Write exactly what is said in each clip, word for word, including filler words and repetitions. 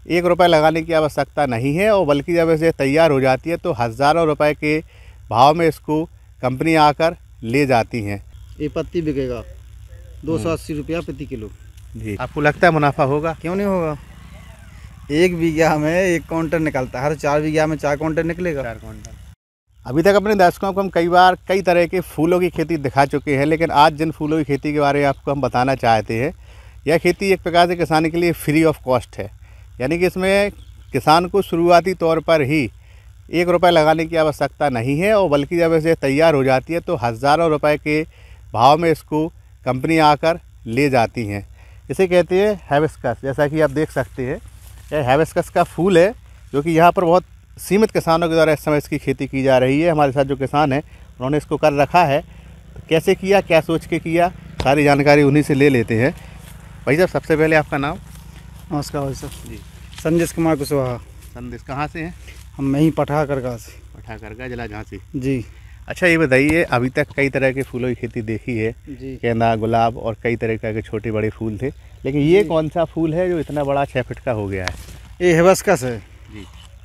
एक रुपये लगाने की आवश्यकता नहीं है, और बल्कि जब इसे तैयार हो जाती है तो हज़ारों रुपए के भाव में इसको कंपनी आकर ले जाती हैं। ये पत्ती बिकेगा दो सौ अस्सी रुपया प्रति किलो। जी, आपको लगता है मुनाफा होगा? क्यों नहीं होगा। एक बीघा में एक काउंटर निकलता है, हर चार बीघा में चार काउंटर निकलेगा। चार काउंटर। अभी तक अपने दर्शकों को हम कई बार कई तरह के फूलों की खेती दिखा चुके हैं, लेकिन आज जिन फूलों की खेती के बारे में आपको हम बताना चाहते हैं, यह खेती एक प्रकार से किसान के लिए फ्री ऑफ कॉस्ट है। यानी कि इसमें किसान को शुरुआती तौर पर ही एक रुपये लगाने की आवश्यकता नहीं है, और बल्कि जब इसे तैयार हो जाती है तो हज़ारों रुपए के भाव में इसको कंपनी आकर ले जाती हैं। इसे कहते हैं हिबिस्कस। जैसा कि आप देख सकते हैं, यह हिबिस्कस का फूल है, जो कि यहाँ पर बहुत सीमित किसानों के द्वारा इस समय इसकी खेती की जा रही है। हमारे साथ जो किसान हैं उन्होंने इसको कर रखा है। तो कैसे किया, क्या सोच के किया, सारी जानकारी उन्हीं से ले लेते हैं। भाई साहब, सबसे पहले आपका नाम? नमस्कार भाई साहब जी। संदेश कुमार कुशवाहा। संदेश कहाँ से हैं? हम यहीं पठाकरगा से। पठाकरगा, जिला झांसी जी। अच्छा, ये बताइए, अभी तक कई तरह के फूलों की खेती देखी है जी, गेंदा, गुलाब और कई तरह के छोटे बड़े फूल थे, लेकिन ये कौन सा फूल है जो इतना बड़ा छः फीट का हो गया है? ये हिबिस्कस है जी।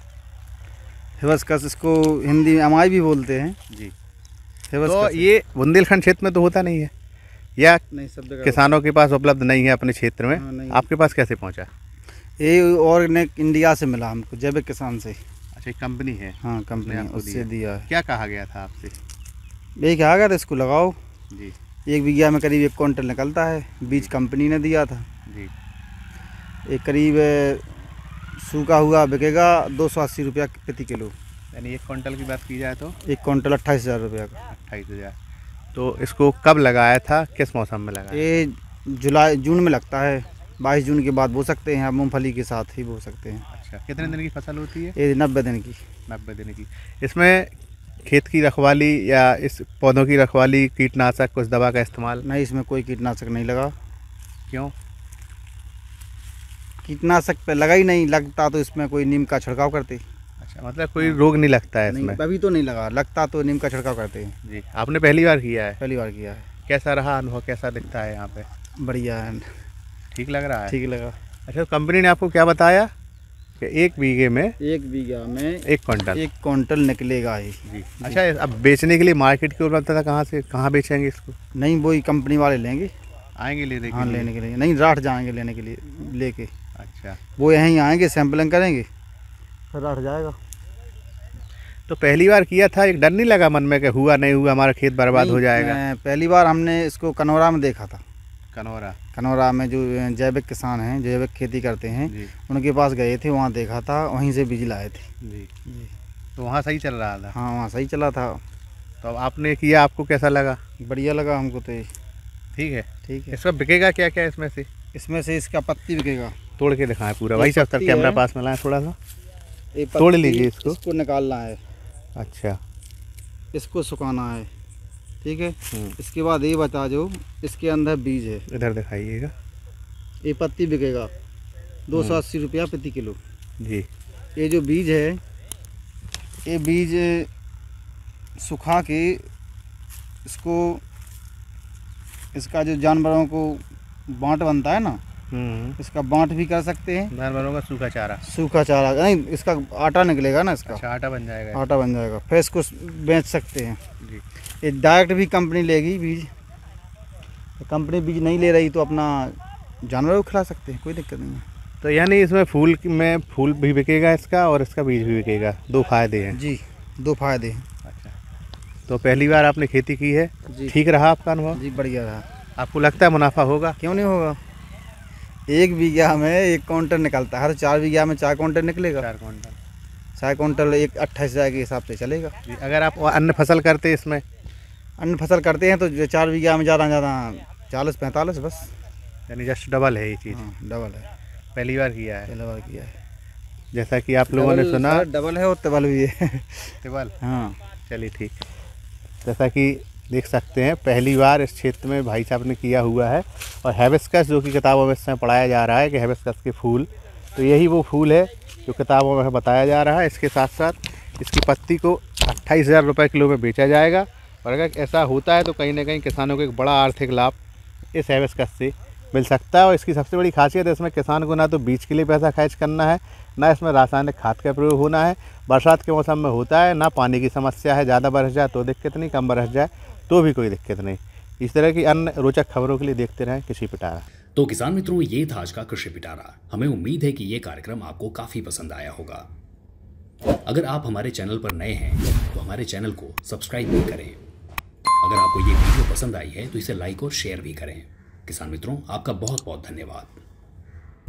हिबिस्कस, इसको हिंदी में अमाई भी बोलते हैं जी। हिबिस्कस। तो ये बुंदेलखंड क्षेत्र में तो होता नहीं है, या नहीं, सब जगह किसानों के पास उपलब्ध नहीं है अपने क्षेत्र में? हाँ, आपके पास कैसे पहुंचा? ये ऑर्गेनिक इंडिया से मिला हमको, जैविक किसान से। अच्छा, एक कंपनी है? हाँ, कंपनी आपको उससे दिया। दिया है। क्या कहा गया था आपसे? ये क्या गया था, इसको लगाओ जी। एक बीघा में करीब एक क्विंटल निकलता है। बीज कंपनी ने दिया था जी। एक करीब सूखा हुआ बिकेगा दो सौ अस्सी रुपया प्रति किलो। यानी एक क्विंटल की बात की जाए तो एक क्विंटल अट्ठाईस हज़ार रुपया का। अट्ठाईस हज़ार। तो इसको कब लगाया था, किस मौसम में लगाया? ये जुलाई जून में लगता है। बाईस जून के बाद बो सकते हैं आप, मूंगफली के साथ ही बो सकते हैं। अच्छा, कितने दिन की फसल होती है? ये नब्बे दिन की। नब्बे दिन की। इसमें खेत की रखवाली या इस पौधों की रखवाली, कीटनाशक, कुछ दवा का इस्तेमाल? नहीं, इसमें कोई कीटनाशक नहीं लगा। क्यों? कीटनाशक पे लगा ही नहीं, लगता तो इसमें कोई नीम का छिड़काव करते। अच्छा, मतलब कोई रोग नहीं लगता है इसमें? नहीं, अभी तो नहीं लगा, लगता तो नीम का छिड़काव करते हैं। जी। आपने पहली बार किया है? पहली बार किया है। कैसा रहा अनुभव, कैसा दिखता है यहाँ पे? बढ़िया है, ठीक लग रहा है? ठीक लगा। अच्छा, कंपनी ने आपको क्या बताया कि एक बीघे में एक बीघा में एक क्विंटल एक क्विंटल निकलेगा ही। जी। अच्छा, अब बेचने के लिए मार्केट की उपलब्धता कहाँ से, कहाँ बेचेंगे इसको? नहीं, वही कंपनी वाले लेंगे। आएंगे लेने के हाँ, लिए? लेने के लिए नहीं, राठ जाएंगे लेने के लिए लेके। अच्छा। वो यहीं आएंगे, सैंपलिंग करेंगे, फिर राठ जाएगा। तो पहली बार किया था, एक डर नहीं लगा मन में कि हुआ नहीं हुआ, हमारा खेत बर्बाद हो जाएगा? पहली बार हमने इसको कनौरा में देखा था। कनौरा? कनौरा में जो जैविक किसान हैं, जैविक खेती करते हैं, जी। उनके पास गए थे, वहाँ देखा था, वहीं से बीज लाए थे। जी। जी। तो वहाँ सही चल रहा था? हाँ, वहाँ सही चला था। तो अब आपने किया, आपको कैसा लगा? बढ़िया लगा हमको तो ये। ठीक है। ठीक है। इसका बिकेगा क्या क्या इसमें से? इसमें से इसका पत्ती बिकेगा। तोड़ के दिखाएं पूरा भाई साहब, सर कैमरा पास में लाएं थोड़ा सा, ये तोड़ लीजिए इसको। इसको निकालना है। अच्छा। इसको सुखाना है, ठीक है। इसके बाद ये बता जो इसके अंदर बीज है, इधर दिखाइएगा। ये पत्ती बिकेगा दो सौ अस्सी रुपया प्रति किलो। जी। ये जो बीज है, ये बीज सुखा के इसको, इसका जो जानवरों को बांट बनता है ना, इसका बांट भी कर सकते हैं। जानवरों का सूखा चारा? सूखा चारा नहीं, इसका आटा निकलेगा ना, इसका। अच्छा, आटा बन जाएगा? आटा बन जाएगा, फिर इसको बेच सकते हैं। जी। ये डायरेक्ट भी कंपनी लेगी बीज, तो कंपनी बीज नहीं ले रही तो अपना जानवरों को खिला सकते हैं, कोई दिक्कत नहीं है। तो यानी इसमें फूल में फूल भी बिकेगा इसका, और इसका बीज भी बिकेगा, दो फायदे हैं? जी, दो फायदे हैं। अच्छा, तो पहली बार आपने खेती की है? जी। ठीक रहा आपका अनुभव? जी, बढ़िया रहा। आपको लगता है मुनाफा होगा? क्यों नहीं होगा। एक बीघा में एक काउंटर निकलता है, हर चार बीघा में चार काउंटर निकलेगा। चार काउंटर चार काउंटल एक अट्ठाईस हज़ार के हिसाब से चलेगा। जी। अगर आप अन्य फसल करते इसमें? अन्य फसल करते हैं तो चार बीघा में ज़्यादा ज़्यादा चालीस पैंतालीस बस। यानी जस्ट डबल है ये चीज़? हाँ, डबल है। पहली बार किया है? पहली बार किया है। जैसा कि आप लोगों ने सुना, डबल है और तिबल भी है। तिबल? हाँ। चलिए ठीक है। जैसा कि देख सकते हैं, पहली बार इस क्षेत्र में भाई साहब ने किया हुआ है। और हिबिस्कस, जो कि किताबों में इस समय पढ़ाया जा रहा है कि हिबिस्कस के फूल, तो यही वो फूल है जो किताबों में बताया जा रहा है। इसके साथ साथ इसकी पत्ती को अट्ठाईस हज़ार रुपये किलो में बेचा जाएगा। और अगर ऐसा होता है तो कहीं ना कहीं किसानों को एक बड़ा आर्थिक लाभ इस हिबिस्कस से मिल सकता है। और इसकी सबसे बड़ी खासियत है, इसमें किसान को ना तो बीज के लिए पैसा खर्च करना है, ना इसमें रासायनिक खाद का प्रयोग होना है। बरसात के मौसम में होता है, ना पानी की समस्या है, ज़्यादा बरस जाए तो दिक्कत नहीं, कम बरस जाए तो भी कोई दिक्कत नहीं। इस तरह की अन्य रोचक खबरों के लिए देखते रहें कृषि पिटारा। तो किसान मित्रों, ये था आज का कृषि पिटारा। हमें उम्मीद है कि ये कार्यक्रम आपको काफ़ी पसंद आया होगा। अगर आप हमारे चैनल पर नए हैं तो हमारे चैनल को सब्सक्राइब भी करें। अगर आपको ये वीडियो पसंद आई है तो इसे लाइक और शेयर भी करें। किसान मित्रों, आपका बहुत बहुत धन्यवाद।